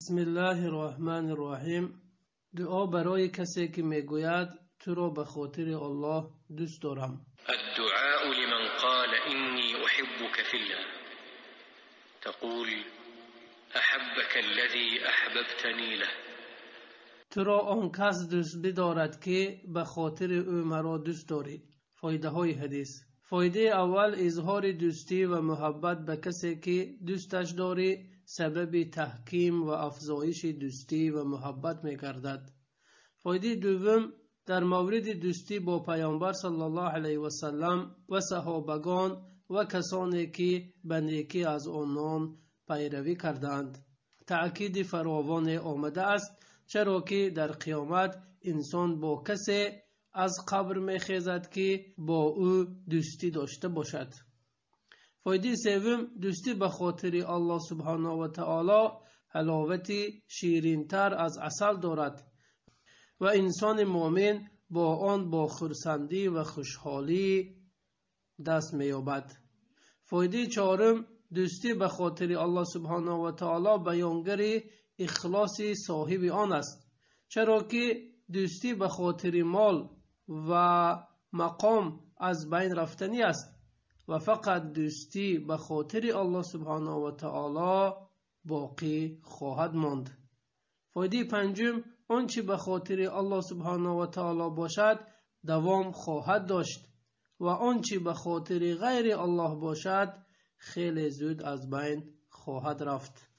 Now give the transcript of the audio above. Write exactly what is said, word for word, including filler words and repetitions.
بسم الله الرحمن الرحیم. دعا برای کسی که میگوید تو را به خاطر الله دوست دارم. الدعاء لمن قال إني أحبك في الله تقول أحبك الذي أحببتني له. تو را آن کس دوست بدارد که به خاطر او مرا دوست داری. فایده های حدیث: فایده اول، اظهار دوستی و محبت به کسی که دوستش داری سبب تحکیم و افزایش دوستی و محبت می گردد. فایده دوم، در مورد دوستی با پیامبر صلی الله علیه و سلم و صحابگان و کسانی که به نیکی از آنان پیروی کردند تأکید فراوان آمده است، چرا که در قیامت انسان با کسی از قبر می خیزد که با او دوستی داشته باشد. فایده سوم، دوستی به خاطر الله سبحانه و تعالی حلاوتی شیرین‌تر از عسل دارد و انسان مؤمن با آن با خرسندی و خوشحالی دست می‌یابد. فایده چهارم، دوستی به خاطر الله سبحانه و تعالی بیانگر اخلاص صاحب آن است، چرا که دوستی به خاطر مال و مقام از بین رفتنی است و فقط دوستی به خاطر الله سبحانه و تعالی باقی خواهد ماند. فایده پنجم، آنچه به خاطر الله سبحانه و تعالی باشد دوام خواهد داشت و آنچه به خاطر غیر الله باشد خیلی زود از بین خواهد رفت.